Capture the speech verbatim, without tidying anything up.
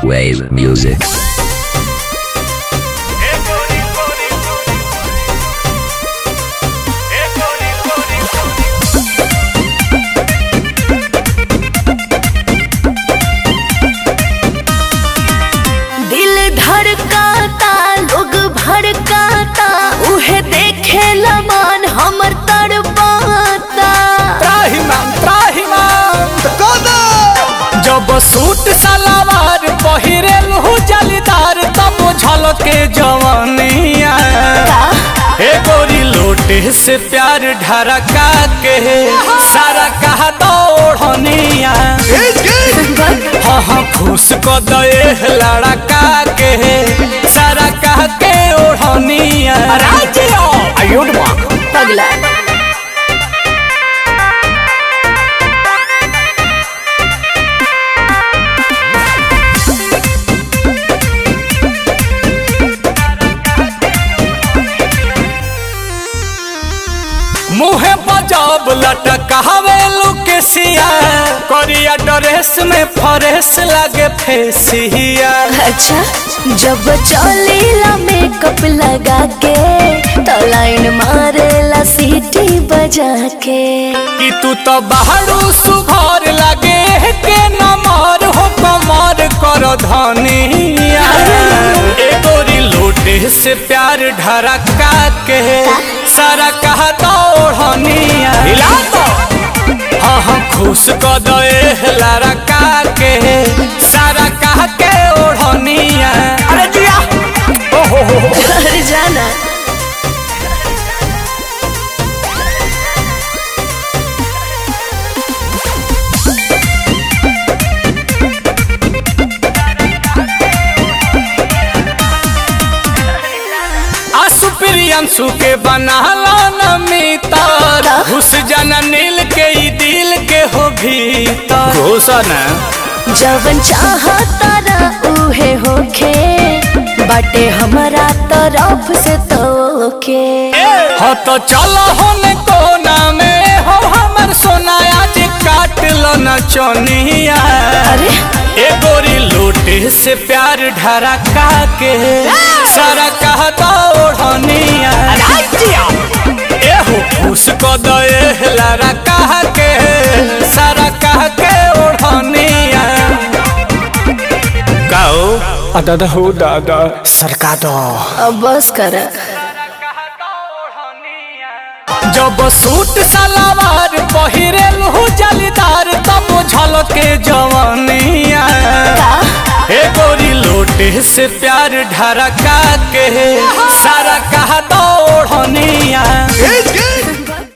Wave music. दिल धड़काता लोग भड़काता उहे देखे लमान हमर तड़पाता। त्राहिमाम त्राहिमाम जब सूट सलवार पहिरेल हूँ जलीदार तब झलके जवानिया ए गोरी लोटे से प्यार ढरका के सारा कहा दौड़निया हाँ हाँ खुश को दे लड़का के सारा कह के ओढ़निया पगला मुहे बजाब लटकावे लुकेसिया करिया ड्रेस में फरेस लगे फेसिया। अच्छा जब चलेला मेकअप लगा के तो लाइन मारेला सीटी बजा के कि तू तो बाहरू सुघर लगे के नमर हो कमर कर धनिया ए गोरी लोटे से प्यार ढरका के सारा कहा दौड़निया हाँ हाँ खुश को दे लड़का के सारा कह के ओढ़निया अरे जिया ओहो अरे जाना प्रियंशु के बनाला नमितर घुस जाना नील के ई दिल के हो भीतर घुसना जवन चाहता ना उहे होखे बाटे हमारा तरफ से तोके हो तो चलो होने कोना में हो हमर सोना आज काट लो न चोनिया अरे ए गोरी लोटे से प्यार ढरका के सारा कहता ओढ़निया ए हो खुश को दे लड़का के सारा कह के ओढ़निया गाओ दादा हो दादा सरका दो अब बस कर। जब सूट सलवार पहिरेल हूँ जलीदार तब झलके जवानिया ए गोरी लोटे से प्यार ढरका के सारा कहा दौड़निया